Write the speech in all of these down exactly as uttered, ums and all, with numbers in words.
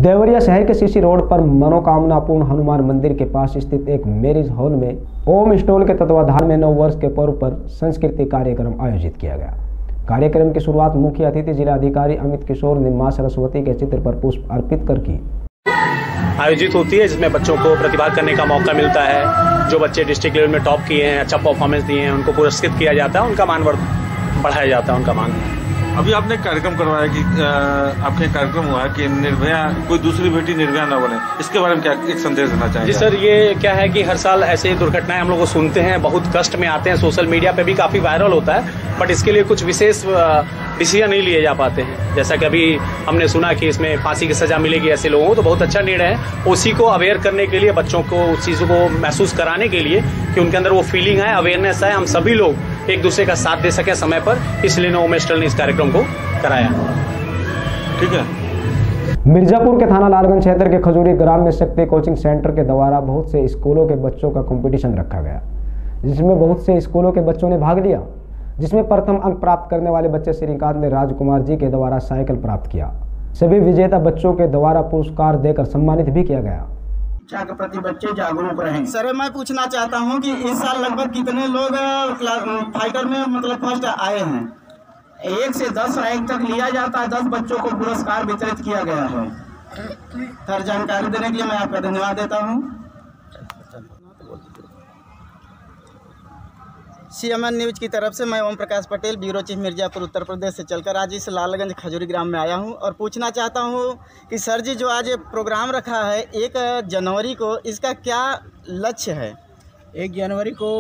देवरिया शहर के CC road पर मनोकामनापूर्ण हनुमान मंदिर के पास स्थित एक मैरिज हॉल में ओम स्टॉल के तत्वाधान में नव वर्ष के पर्व पर सांस्कृतिक कार्यक्रम आयोजित किया गया। कार्यक्रम की शुरुआत मुख्य अतिथि जिला अधिकारी अमित किशोर ने मां सरस्वती के चित्र पर पुष्प अर्पित कर की आयोजित होती है, जिसमें बच्चों को प्रतिभा करने का मौका मिलता है। जो बच्चे डिस्ट्रिक्ट लेवल में टॉप किए हैं, अच्छा परफॉर्मेंस दिए हैं, उनको पुरस्कृत किया जाता है, उनका मान बढ़ाया जाता है, उनका मान। अभी आपने कार्यक्रम करवाया कि आपने कार्यक्रम हुआ कि निर्भया कोई दूसरी बेटी निर्भया न बने, इसके बारे में क्या एक संदेश देना चाहेंगे? जी सर, ये क्या है कि हर साल ऐसे दुर्घटनाएं हम लोग को सुनते हैं, बहुत कष्ट में आते हैं, सोशल मीडिया पे भी काफी वायरल होता है, बट इसके लिए कुछ विशेष डिसीजन नहीं लिए जा पाते हैं। जैसा कि अभी हमने सुना कि इसमें फांसी की सजा मिलेगी ऐसे लोगों को, तो बहुत अच्छा निर्णय है। उसी को अवेयर करने के लिए, बच्चों को उस चीजों को महसूस कराने के लिए कि उनके अंदर वो फीलिंग है, अवेयरनेस है, हम सभी लोग एक दूसरे का साथ दे सके समय पर, इसलिए ओम स्टॉल ने इस कार्यक्रम को कराया। ठीक है। मिर्जापुर के थाना लालगंज क्षेत्र के खजूरी ग्राम में शक्ति कोचिंग सेंटर के द्वारा बहुत से स्कूलों के बच्चों का कंपटीशन रखा गया, जिसमें बहुत से स्कूलों के बच्चों ने भाग लिया, जिसमें प्रथम अंक प्राप्त करने वाले बच्चे श्रीकांत ने राजकुमार जी के द्वारा साइकिल प्राप्त किया। सभी विजेता बच्चों के द्वारा पुरस्कार देकर सम्मानित भी किया गया। शिक्षा के प्रति बच्चे जागरूक रहें। सर, मैं पूछना चाहता हूं कि इस साल लगभग कितने लोग फाइटर में मतलब फर्स्ट आए हैं? एक से दस रैंक तक लिया जाता है, दस बच्चों को पुरस्कार वितरित किया गया है। सर, जानकारी देने के लिए मैं आपका धन्यवाद देता हूं। सीएमएन न्यूज की तरफ से मैं ओम प्रकाश पटेल, ब्यूरो चीफ मिर्जापुर उत्तर प्रदेश से चलकर आज इस लालगंज खजूरी ग्राम में आया हूं और पूछना चाहता हूं कि सर जी, जो आज प्रोग्राम रखा है एक जनवरी को, इसका क्या लक्ष्य है? एक जनवरी को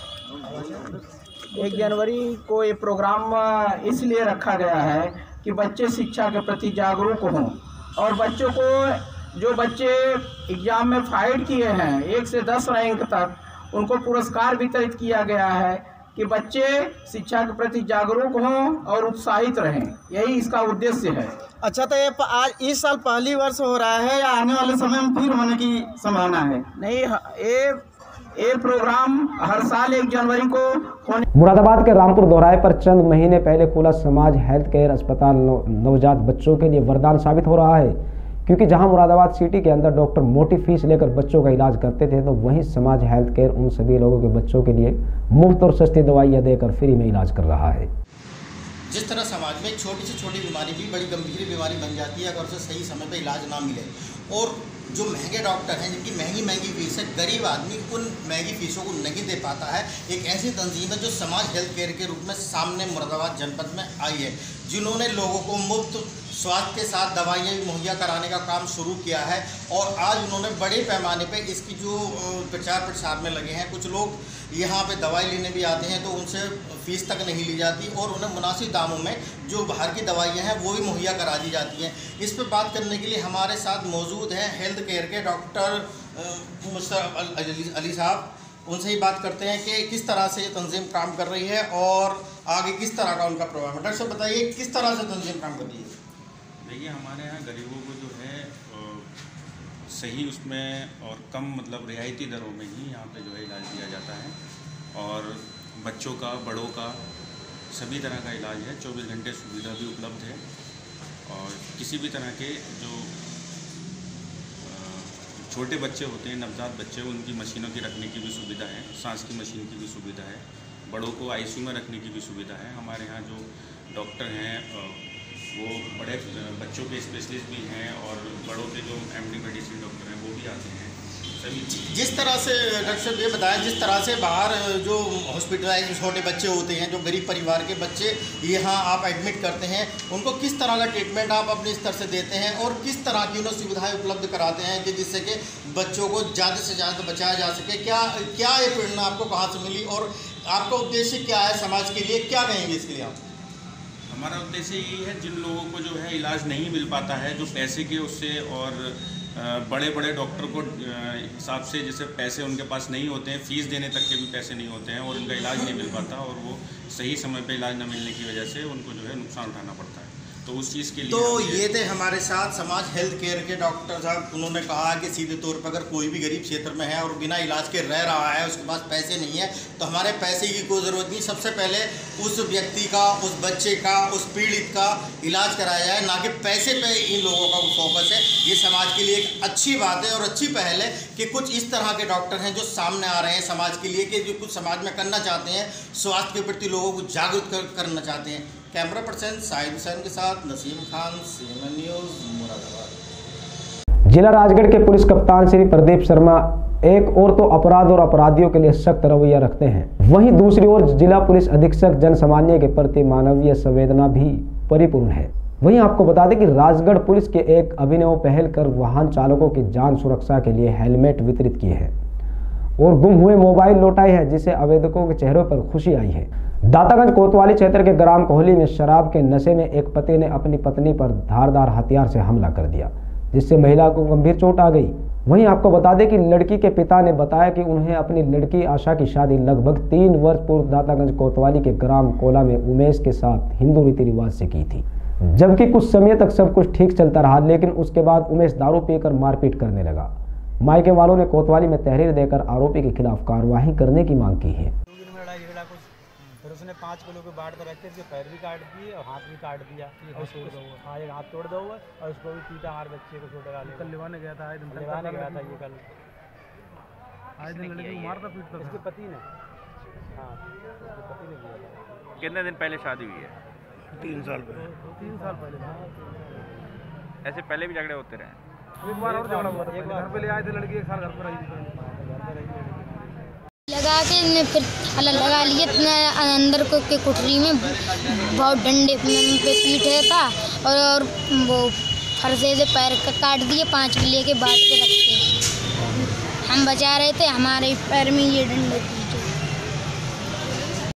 एक जनवरी को ये प्रोग्राम इसलिए रखा गया है कि बच्चे शिक्षा के प्रति जागरूक हों और बच्चों को, जो बच्चे एग्जाम में फाइट किए हैं एक से दस रैंक तक, उनको पुरस्कार वितरित किया गया है कि बच्चे शिक्षा के प्रति जागरूक हों और उत्साहित रहें। यही इसका उद्देश्य है। अच्छा, तो ये आज इस साल पहली वर्ष हो रहा है या आने वाले समय में फिर होने की संभावना है? नहीं, ये ये प्रोग्राम हर साल एक जनवरी को होने। मुरादाबाद के रामपुर दोराहे पर चंद महीने पहले खुला समाज हेल्थ केयर अस्पताल नवजात बच्चों के लिए वरदान साबित हो रहा है, क्योंकि जहां मुरादाबाद सिटी के अंदर डॉक्टर मोटी फीस लेकर बच्चों का इलाज करते थे, तो वहीं समाज हेल्थ केयर उन सभी लोगों के बच्चों के लिए मुफ्त और सस्ती दवाइयां देकर फ्री में इलाज कर रहा है। जिस तरह समाज में छोटी से छोटी बीमारी भी बड़ी गंभीर बीमारी बन जाती है अगर उसे सही समय पर इलाज ना मिले, और जो महंगे डॉक्टर हैं जिनकी महंगी महंगी फीस है, गरीब आदमी उन महंगी फीसों को नहीं दे पाता है, एक ऐसी तंजीम है जो समाज हेल्थ केयर के रूप में सामने मुरादाबाद जनपद में आई है, जिन्होंने लोगों को मुफ्त स्वास्थ्य के साथ दवाइयाँ भी मुहैया कराने का काम शुरू किया है। और आज उन्होंने बड़े पैमाने पे इसकी जो प्रचार प्रसार में लगे हैं। कुछ लोग यहाँ पे दवाई लेने भी आते हैं तो उनसे फ़ीस तक नहीं ली जाती और उन्हें मुनासिब दामों में जो बाहर की दवाइयाँ हैं वो भी मुहैया करा दी जाती हैं। इस पर बात करने के लिए हमारे साथ मौजूद हैं हेल्थ केयर के डॉक्टर मुस्तफा अली साहब। उनसे ही बात करते हैं कि किस तरह से ये तंजीम काम कर रही है और आगे किस तरह का उनका प्रोग्राम है। डॉक्टर साहब, बताइए किस तरह से तंजीम काम कर रही है? देखिए, हमारे यहाँ गरीबों को जो है सही उसमें और कम मतलब रियायती दरों में ही यहाँ पे जो है इलाज दिया जाता है, और बच्चों का, बड़ों का, सभी तरह का इलाज है। चौबीस घंटे सुविधा भी उपलब्ध है, और किसी भी तरह के जो छोटे बच्चे होते हैं, नवजात बच्चे, उनकी मशीनों की रखने की भी सुविधा है, सांस की मशीन की भी सुविधा है, बड़ों को आईसीयू में रखने की भी सुविधा है। हमारे यहाँ जो डॉक्टर हैं वो बड़े बच्चों के स्पेशलिस्ट भी हैं, और बड़ों के जो एमडी मेडिसिन डॉक्टर हैं वो भी आते हैं सभी। जिस तरह से डॉक्टर साहब ये बताएं, जिस तरह से बाहर जो हॉस्पिटलाइज छोटे बच्चे होते हैं, जो गरीब परिवार के बच्चे यहाँ आप एडमिट करते हैं, उनको किस तरह का ट्रीटमेंट आप अपने स्तर से देते हैं और किस तरह की उन्हें सुविधाएं उपलब्ध कराते हैं कि जिससे कि बच्चों को ज़्यादा से ज़्यादा बचाया जा सके? क्या क्या ये प्रेरणा आपको कहाँ से मिली और आपका उद्देश्य क्या है समाज के लिए? क्या कहेंगे इसके लिए आप? हमारा उद्देश्य यही है, जिन लोगों को जो है इलाज नहीं मिल पाता है, जो पैसे के उससे और बड़े बड़े डॉक्टर को हिसाब से जैसे पैसे उनके पास नहीं होते हैं, फ़ीस देने तक के भी पैसे नहीं होते हैं, और उनका इलाज नहीं मिल पाता, और वो सही समय पे इलाज न मिलने की वजह से उनको जो है नुकसान उठाना पड़ता है। तो उस चीज़ के लिए तो ये थे हमारे साथ समाज हेल्थ केयर के डॉक्टर साहब। उन्होंने कहा कि सीधे तौर पर अगर कोई भी गरीब क्षेत्र में है और बिना इलाज के रह रहा है, उसके पास पैसे नहीं है, तो हमारे पैसे की कोई ज़रूरत नहीं। सबसे पहले उस व्यक्ति का, उस बच्चे का, उस पीड़ित का इलाज कराया जाए, ना कि पैसे पे इन लोगों का फोकस है। ये समाज के लिए एक अच्छी बात है और अच्छी पहल है कि कुछ इस तरह के डॉक्टर हैं जो सामने आ रहे हैं समाज के लिए, कि जो कुछ समाज में करना चाहते हैं, स्वास्थ्य के प्रति लोगों को जागरूक कर, करना चाहते हैं। कैमरा पर्सन साहिद हुसैन के साथ नसीम खान, सीएमएन न्यूज़, मुरादाबाद। जिला राजगढ़ के पुलिस कप्तान श्री प्रदीप शर्मा एक और तो अपराध और अपराधियों के लिए सख्त रवैया रखते हैं, वहीं दूसरी ओर जिला पुलिस अधीक्षक जन सामान्य के प्रति मानवीय संवेदना भी परिपूर्ण है। वहीं आपको बता दें कि राजगढ़ पुलिस के एक अभिनव पहल कर वाहन चालकों की जान सुरक्षा के लिए हेलमेट वितरित किए हैं और गुम हुए मोबाइल लौटाए हैं, जिससे आवेदकों के चेहरों पर खुशी आई है। दातागंज कोतवाली क्षेत्र के ग्राम कोहली में शराब के नशे में एक पति ने अपनी पत्नी पर धारदार हथियार से हमला कर दिया, जिससे महिला को गंभीर चोट आ गई। वहीं आपको बता दें कि लड़की के पिता ने बताया कि उन्हें अपनी लड़की आशा की शादी लगभग तीन वर्ष पूर्व दातागंज कोतवाली के ग्राम कोला में उमेश के साथ हिंदू रीति रिवाज से की थी, जबकि कुछ समय तक सब कुछ ठीक चलता रहा, लेकिन उसके बाद उमेश दारू पीकर मारपीट करने लगा। मायके वालों ने कोतवाली में तहरीर देकर आरोपी के खिलाफ कार्रवाई करने की मांग की है। फिर उसने पाँच किलो के बाट पर रख के उसके पैर भी काट दिए और हाथ भी काट दिया और हाँ एक हाथ तोड़ दो हुआ और उसको भी पीटा, हमारे बच्चे को छोटे वाले कल लिवाने गया था, लिवाने गया था ये कल आए दिन लड़की मारता पीटता था इसके पति ने। हाँ उसके पति ने किया था। कितने दिन पहले शादी हुई है? तीन साल पहले तीन साल पहले ऐसे पहले भी झगड़े होते रहे? एक बार और झगड़ा हुआ था, घर पे ले आए थे लड़की, एक साल घर पर रही थी, घर पर रही लड़की लगा के ने फिर अल्लाह लगा लिए अंदर को के कुठरी में बहुत डंडे पे पीटे था और, और वो फरसे से पैर काट दिए, पाँच किले के बाट पे रख के हम बचा रहे थे, हमारे पैर में ये डंडे थे।